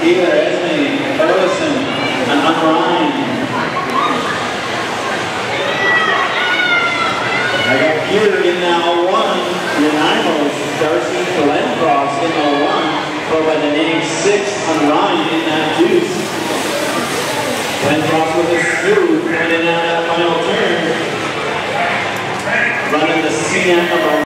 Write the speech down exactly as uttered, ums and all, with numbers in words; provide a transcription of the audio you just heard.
Eva, Esme, Ellison, and Ryan. I got Peter in the L one, Nanaimos, Darcy Glencross in the L one, followed by the name six on Ryan in that juice. Glencross with a smooth coming in at that final turn. Running the C N of